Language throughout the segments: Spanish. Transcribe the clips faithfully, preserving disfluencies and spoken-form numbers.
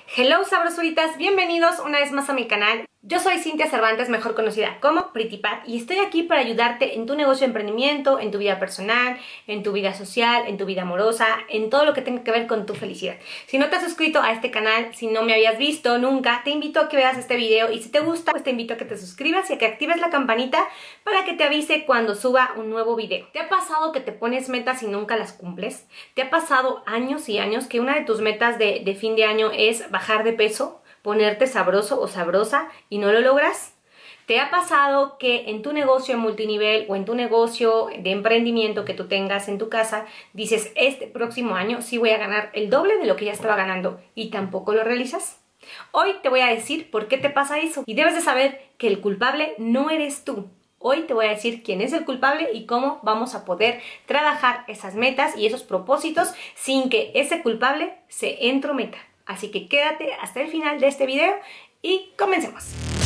Hello sabrosuritas, bienvenidos una vez más a mi canal. Yo soy Cintia Cervantes, mejor conocida como Pretty Pat, y estoy aquí para ayudarte en tu negocio de emprendimiento, en tu vida personal, en tu vida social, en tu vida amorosa, en todo lo que tenga que ver con tu felicidad. Si no te has suscrito a este canal, si no me habías visto nunca, te invito a que veas este video, y si te gusta, pues te invito a que te suscribas y a que actives la campanita para que te avise cuando suba un nuevo video. ¿Te ha pasado que te pones metas y nunca las cumples? ¿Te ha pasado años y años que una de tus metas de, de fin de año es bajar de peso, ponerte sabroso o sabrosa y no lo logras? ¿Te ha pasado que en tu negocio multinivel o en tu negocio de emprendimiento que tú tengas en tu casa, dices, este próximo año sí voy a ganar el doble de lo que ya estaba ganando y tampoco lo realizas? Hoy te voy a decir por qué te pasa eso y debes de saber que el culpable no eres tú. Hoy te voy a decir quién es el culpable y cómo vamos a poder trabajar esas metas y esos propósitos sin que ese culpable se entrometa. Así que quédate hasta el final de este video y comencemos.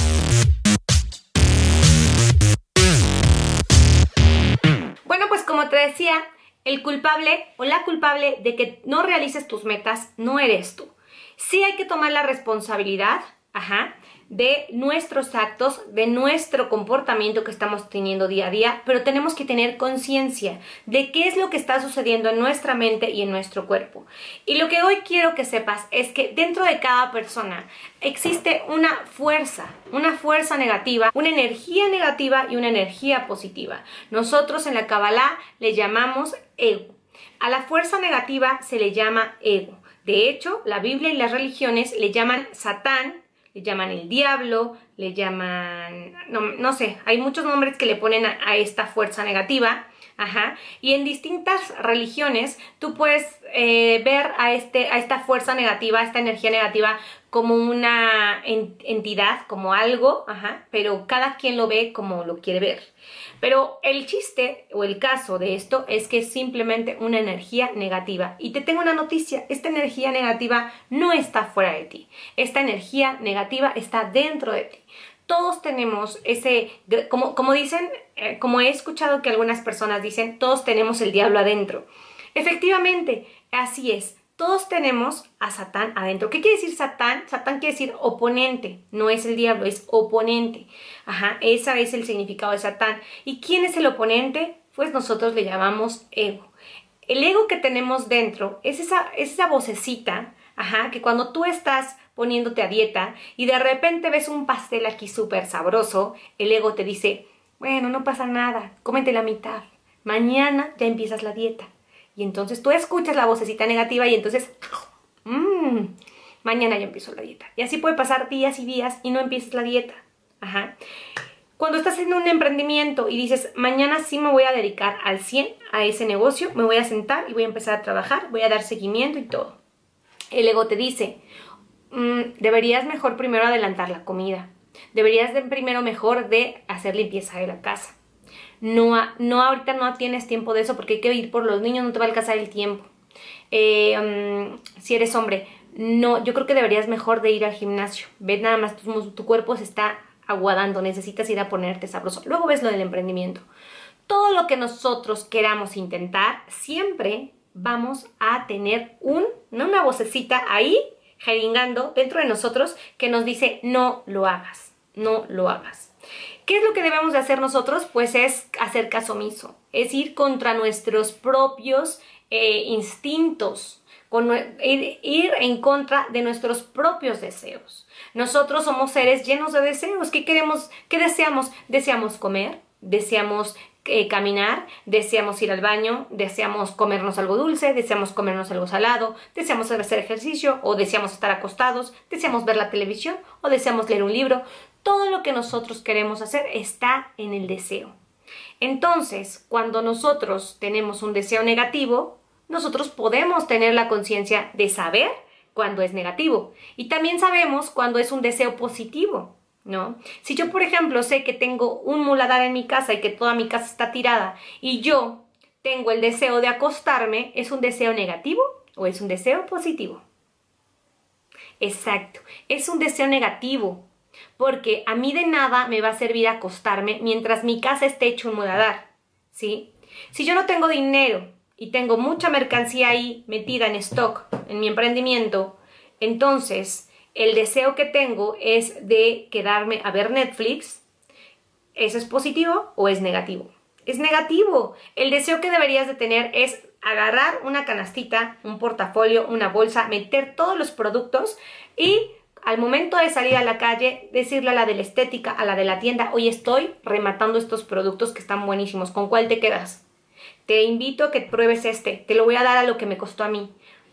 Bueno, pues como te decía, el culpable o la culpable de que no realices tus metas no eres tú. Sí hay que tomar la responsabilidad, ajá, de nuestros actos, de nuestro comportamiento que estamos teniendo día a día, pero tenemos que tener conciencia de qué es lo que está sucediendo en nuestra mente y en nuestro cuerpo. Y lo que hoy quiero que sepas es que dentro de cada persona existe una fuerza, una fuerza negativa, una energía negativa y una energía positiva. Nosotros en la Kabbalah le llamamos ego. A la fuerza negativa se le llama ego. De hecho, la Biblia y las religiones le llaman Satán, le llaman el diablo, le llaman, no, no sé, hay muchos nombres que le ponen a, a esta fuerza negativa, ajá, y en distintas religiones tú puedes eh, ver a, este, a esta fuerza negativa, a esta energía negativa como una entidad, como algo, ajá, pero cada quien lo ve como lo quiere ver. Pero el chiste o el caso de esto es que es simplemente una energía negativa. Y te tengo una noticia, esta energía negativa no está fuera de ti. Esta energía negativa está dentro de ti. Todos tenemos ese, como, como dicen, eh, como he escuchado que algunas personas dicen, todos tenemos el diablo adentro. Efectivamente, así es. Todos tenemos a Satán adentro. ¿Qué quiere decir Satán? Satán quiere decir oponente. No es el diablo, es oponente. Ajá, ese es el significado de Satán. ¿Y quién es el oponente? Pues nosotros le llamamos ego. El ego que tenemos dentro es esa, esa vocecita, ajá, que cuando tú estás poniéndote a dieta y de repente ves un pastel aquí súper sabroso, el ego te dice, bueno, no pasa nada, cómete la mitad. Mañana ya empiezas la dieta. Y entonces tú escuchas la vocecita negativa y entonces, mmm, mañana ya empiezo la dieta. Y así puede pasar días y días y no empiezas la dieta. Ajá. Cuando estás en un emprendimiento y dices, mañana sí me voy a dedicar al cien a ese negocio, me voy a sentar y voy a empezar a trabajar, voy a dar seguimiento y todo. El ego te dice, mmm, deberías mejor primero adelantar la comida. Deberías de primero mejor de hacer limpieza de la casa. No, no, ahorita no tienes tiempo de eso porque hay que ir por los niños, no te va a alcanzar el tiempo. Eh, um, si eres hombre, no, yo creo que deberías mejor de ir al gimnasio. Ves nada más, tu, tu cuerpo se está aguadando, necesitas ir a ponerte sabroso. Luego ves lo del emprendimiento. Todo lo que nosotros queramos intentar, siempre vamos a tener un, ¿no? una vocecita ahí, jeringando dentro de nosotros que nos dice, no lo hagas, no lo hagas. ¿Qué es lo que debemos de hacer nosotros? Pues es hacer caso omiso, es ir contra nuestros propios eh, instintos, con, ir, ir en contra de nuestros propios deseos. Nosotros somos seres llenos de deseos. ¿Qué queremos? ¿Qué deseamos? Deseamos comer, deseamos eh, caminar, deseamos ir al baño, deseamos comernos algo dulce, deseamos comernos algo salado, deseamos hacer ejercicio o deseamos estar acostados, deseamos ver la televisión o deseamos leer un libro. Todo lo que nosotros queremos hacer está en el deseo. Entonces, cuando nosotros tenemos un deseo negativo, nosotros podemos tener la conciencia de saber cuando es negativo. Y también sabemos cuando es un deseo positivo, ¿no? Si yo, por ejemplo, sé que tengo un muladar en mi casa y que toda mi casa está tirada y yo tengo el deseo de acostarme, ¿es un deseo negativo o es un deseo positivo? Exacto, es un deseo negativo. Porque a mí de nada me va a servir acostarme mientras mi casa esté hecho un muladar, ¿sí? Si yo no tengo dinero y tengo mucha mercancía ahí metida en stock en mi emprendimiento, entonces el deseo que tengo es de quedarme a ver Netflix, ¿eso es positivo o es negativo? Es negativo. El deseo que deberías de tener es agarrar una canastita, un portafolio, una bolsa, meter todos los productos y al momento de salir a la calle, decirle a la de la estética, a la de la tienda, hoy estoy rematando estos productos que están buenísimos, ¿con cuál te quedas? Te invito a que pruebes este, te lo voy a dar a lo que me costó a mí.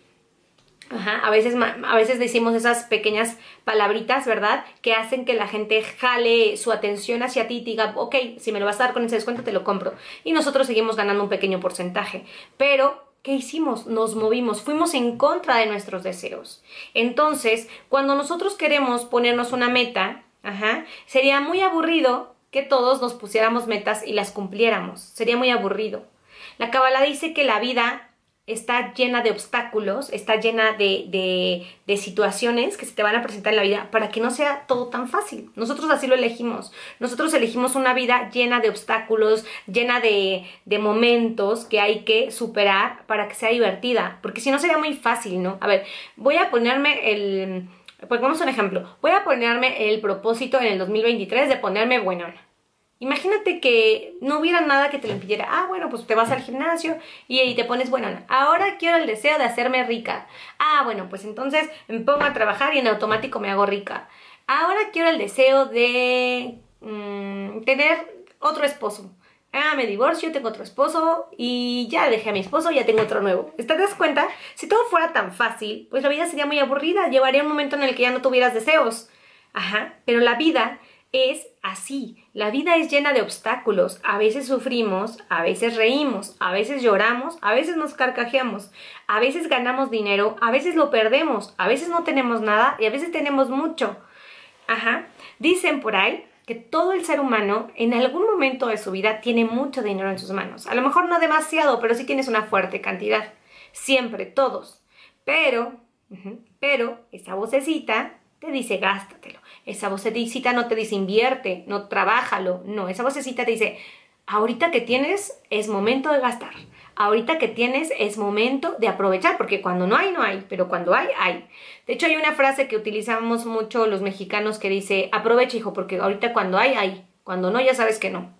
Ajá, a veces, a veces decimos esas pequeñas palabritas, ¿verdad? Que hacen que la gente jale su atención hacia ti y diga, ok, si me lo vas a dar con ese descuento, te lo compro. Y nosotros seguimos ganando un pequeño porcentaje. Pero, ¿qué hicimos? Nos movimos, fuimos en contra de nuestros deseos. Entonces, cuando nosotros queremos ponernos una meta, ajá, sería muy aburrido que todos nos pusiéramos metas y las cumpliéramos. Sería muy aburrido. La Cábala dice que la vida está llena de obstáculos, está llena de, de, de situaciones que se te van a presentar en la vida para que no sea todo tan fácil. Nosotros así lo elegimos. Nosotros elegimos una vida llena de obstáculos, llena de, de momentos que hay que superar para que sea divertida. Porque si no sería muy fácil, ¿no? A ver, voy a ponerme el... Pongamos un ejemplo. Voy a ponerme el propósito en el dos mil veintitrés de ponerme buenona. Imagínate que no hubiera nada que te lo impidiera. Ah, bueno, pues te vas al gimnasio y, y te pones buena. Ahora quiero el deseo de hacerme rica. Ah, bueno, pues entonces me pongo a trabajar y en automático me hago rica. Ahora quiero el deseo de mmm, tener otro esposo. Ah, me divorcio, tengo otro esposo y ya dejé a mi esposo, ya tengo otro nuevo. ¿Te das cuenta? Si todo fuera tan fácil, pues la vida sería muy aburrida. Llevaría un momento en el que ya no tuvieras deseos. Ajá, pero la vida es así, la vida es llena de obstáculos, a veces sufrimos, a veces reímos, a veces lloramos, a veces nos carcajeamos, a veces ganamos dinero, a veces lo perdemos, a veces no tenemos nada y a veces tenemos mucho. Ajá, dicen por ahí que todo el ser humano en algún momento de su vida tiene mucho dinero en sus manos, a lo mejor no demasiado, pero sí tienes una fuerte cantidad, siempre, todos, pero, uh-huh, pero esa vocecita te dice gástatelo. Esa vocecita no te dice invierte, no trabájalo, no. Esa vocecita te dice, ahorita que tienes es momento de gastar. Ahorita que tienes es momento de aprovechar, porque cuando no hay, no hay, pero cuando hay, hay. De hecho, hay una frase que utilizamos mucho los mexicanos que dice, aprovecha, hijo, porque ahorita cuando hay, hay. Cuando no, ya sabes que no.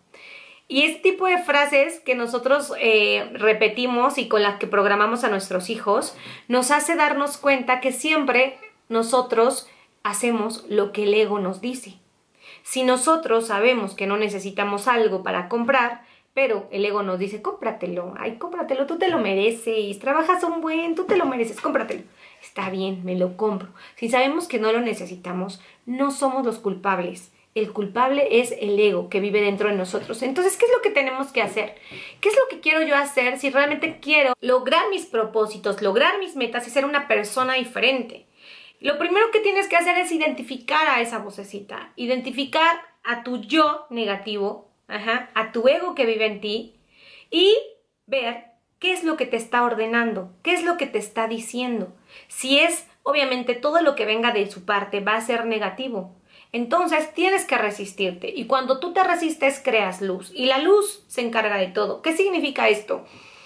Y este tipo de frases que nosotros eh, repetimos y con las que programamos a nuestros hijos, nos hace darnos cuenta que siempre nosotros hacemos lo que el ego nos dice. Si nosotros sabemos que no necesitamos algo para comprar, pero el ego nos dice, cómpratelo, ay, cómpratelo, tú te lo mereces, trabajas un buen, tú te lo mereces, cómpratelo. Está bien, me lo compro. Si sabemos que no lo necesitamos, no somos los culpables. El culpable es el ego que vive dentro de nosotros. Entonces, ¿qué es lo que tenemos que hacer? ¿Qué es lo que quiero yo hacer si realmente quiero lograr mis propósitos, lograr mis metas y ser una persona diferente? Lo primero que tienes que hacer es identificar a esa vocecita, identificar a tu yo negativo, ajá, a tu ego que vive en ti y ver qué es lo que te está ordenando, qué es lo que te está diciendo. Si es, obviamente, todo lo que venga de su parte va a ser negativo. Entonces tienes que resistirte y cuando tú te resistes creas luz y la luz se encarga de todo. ¿Qué significa esto?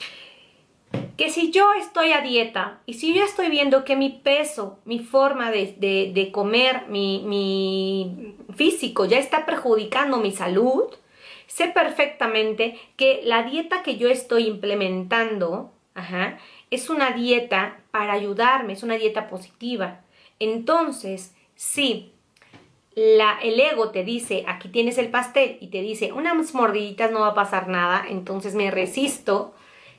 Que si yo estoy a dieta y si yo estoy viendo que mi peso, mi forma de, de, de comer, mi, mi físico ya está perjudicando mi salud, sé perfectamente que la dieta que yo estoy implementando, ajá, es una dieta para ayudarme, es una dieta positiva. Entonces, si la, el ego te dice, aquí tienes el pastel y te dice, unas mordiditas no va a pasar nada, entonces me resisto,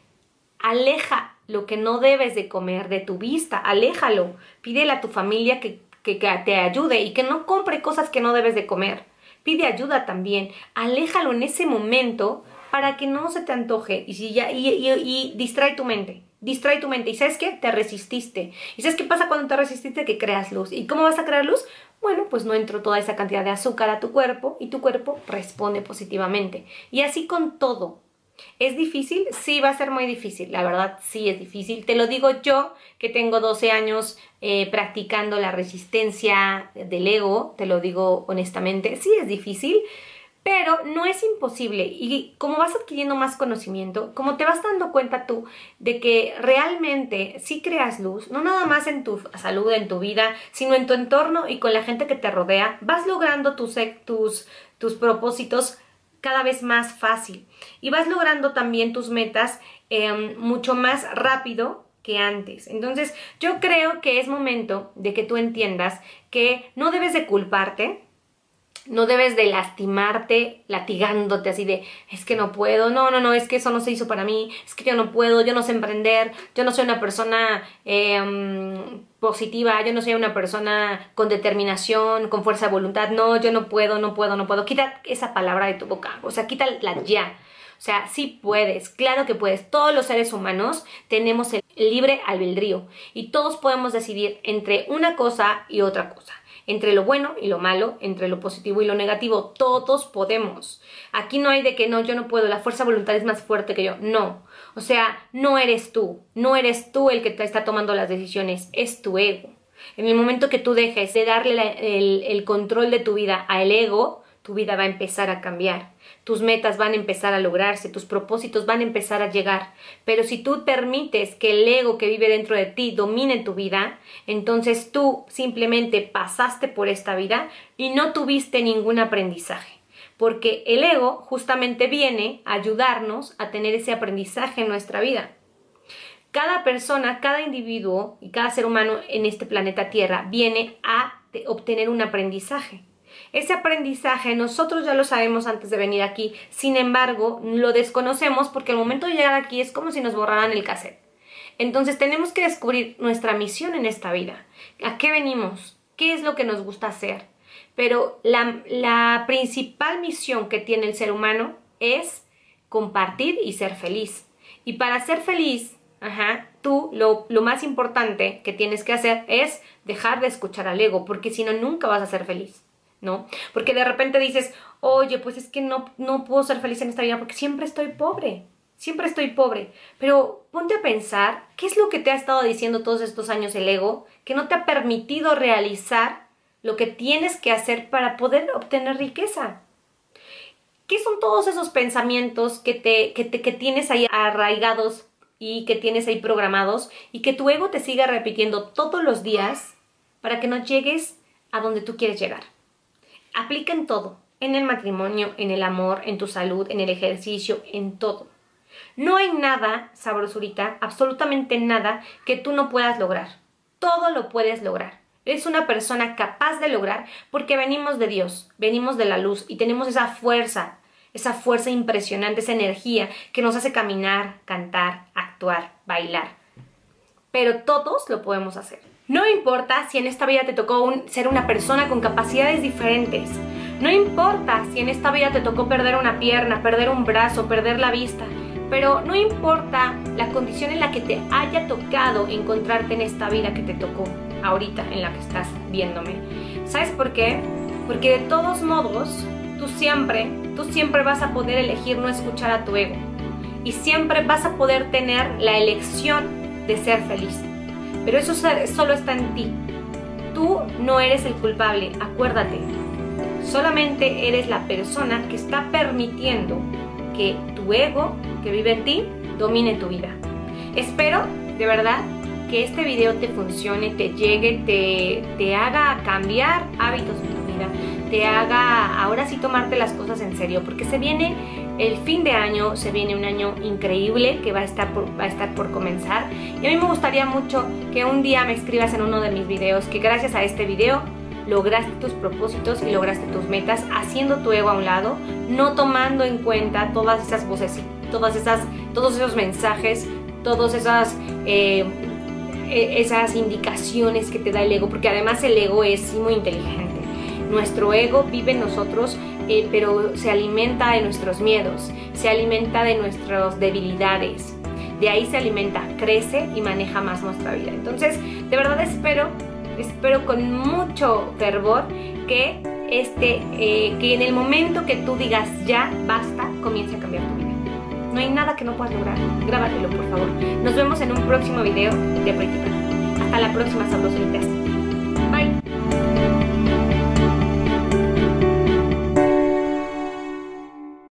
aleja lo que no debes de comer de tu vista, aléjalo, pídele a tu familia que, que, que te ayude y que no compre cosas que no debes de comer, pide ayuda también, aléjalo en ese momento para que no se te antoje y, si ya, y, y, y distrae tu mente, distrae tu mente y ¿sabes qué? Te resististe. ¿Y sabes qué pasa cuando te resististe? Que creas luz. ¿Y cómo vas a crear luz? Bueno, pues no entró toda esa cantidad de azúcar a tu cuerpo y tu cuerpo responde positivamente. Y así con todo. ¿Es difícil? Sí, va a ser muy difícil, la verdad sí es difícil. Te lo digo yo, que tengo doce años eh, practicando la resistencia del ego, te lo digo honestamente, sí es difícil, Pero no es imposible, y como vas adquiriendo más conocimiento, como te vas dando cuenta tú de que realmente sí creas luz, no nada más en tu salud, en tu vida, sino en tu entorno y con la gente que te rodea, vas logrando tus, tus, tus propósitos cada vez más fácil y vas logrando también tus metas eh, mucho más rápido que antes. Entonces yo creo que es momento de que tú entiendas que no debes de culparte. No debes de lastimarte, latigándote así de, es que no puedo, no, no, no, es que eso no se hizo para mí, es que yo no puedo, yo no sé emprender, yo no soy una persona eh, positiva, yo no soy una persona con determinación, con fuerza de voluntad, no, yo no puedo, no puedo, no puedo. Quita esa palabra de tu boca, o sea, quítala ya. O sea, sí puedes, claro que puedes. Todos los seres humanos tenemos el libre albedrío y todos podemos decidir entre una cosa y otra cosa. Entre lo bueno y lo malo, entre lo positivo y lo negativo, todos podemos. Aquí no hay de que no, yo no puedo, la fuerza de voluntad es más fuerte que yo. No, o sea, no eres tú, no eres tú el que te está tomando las decisiones, es tu ego. En el momento que tú dejes de darle la, el, el control de tu vida al ego, tu vida va a empezar a cambiar. Tus metas van a empezar a lograrse, tus propósitos van a empezar a llegar. Pero si tú permites que el ego que vive dentro de ti domine tu vida, entonces tú simplemente pasaste por esta vida y no tuviste ningún aprendizaje. Porque el ego justamente viene a ayudarnos a tener ese aprendizaje en nuestra vida. Cada persona, cada individuo y cada ser humano en este planeta Tierra viene a obtener un aprendizaje. Ese aprendizaje nosotros ya lo sabemos antes de venir aquí, sin embargo lo desconocemos porque al momento de llegar aquí es como si nos borraran el cassette. Entonces tenemos que descubrir nuestra misión en esta vida. ¿A qué venimos? ¿Qué es lo que nos gusta hacer? Pero la, la principal misión que tiene el ser humano es compartir y ser feliz. Y para ser feliz, ajá, tú lo, lo más importante que tienes que hacer es dejar de escuchar al ego, porque si no nunca vas a ser feliz. ¿No? Porque de repente dices, oye, pues es que no, no puedo ser feliz en esta vida porque siempre estoy pobre, siempre estoy pobre. Pero ponte a pensar, ¿qué es lo que te ha estado diciendo todos estos años el ego? Que no te ha permitido realizar lo que tienes que hacer para poder obtener riqueza. ¿Qué son todos esos pensamientos que, te, que, te, que tienes ahí arraigados y que tienes ahí programados y que tu ego te siga repitiendo todos los días para que no llegues a donde tú quieres llegar? Aplica en todo, en el matrimonio, en el amor, en tu salud, en el ejercicio, en todo. No hay nada, sabrosurita, absolutamente nada que tú no puedas lograr. Todo lo puedes lograr. Eres una persona capaz de lograr porque venimos de Dios, venimos de la luz y tenemos esa fuerza, esa fuerza impresionante, esa energía que nos hace caminar, cantar, actuar, bailar. Pero todos lo podemos hacer. No importa si en esta vida te tocó un, ser una persona con capacidades diferentes. No importa si en esta vida te tocó perder una pierna, perder un brazo, perder la vista. Pero no importa la condición en la que te haya tocado encontrarte en esta vida que te tocó ahorita, en la que estás viéndome. ¿Sabes por qué? Porque de todos modos, tú siempre, tú siempre vas a poder elegir no escuchar a tu ego. Y siempre vas a poder tener la elección de ser feliz. Pero eso solo está en ti. Tú no eres el culpable, acuérdate. Solamente eres la persona que está permitiendo que tu ego, que vive en ti, domine tu vida. Espero, de verdad, que este video te funcione, te llegue, te, te haga cambiar hábitos en tu vida, te haga ahora sí tomarte las cosas en serio, porque se viene el fin de año, se viene un año increíble que va a estar por, va a estar por comenzar. Y a mí me gustaría mucho que un día me escribas en uno de mis videos que gracias a este video lograste tus propósitos y lograste tus metas, haciendo tu ego a un lado, no tomando en cuenta todas esas voces, todas esas, todos esos mensajes, todas esas, eh, esas indicaciones que te da el ego, porque además el ego es muy inteligente. Nuestro ego vive en nosotros, eh, pero se alimenta de nuestros miedos, se alimenta de nuestras debilidades. De ahí se alimenta, crece y maneja más nuestra vida. Entonces, de verdad espero, espero con mucho fervor que, este, eh, que en el momento que tú digas ya, basta, comience a cambiar tu vida. No hay nada que no puedas lograr. Grábatelo, por favor. Nos vemos en un próximo video de Pretty Pan. Hasta la próxima, sabrosuritas.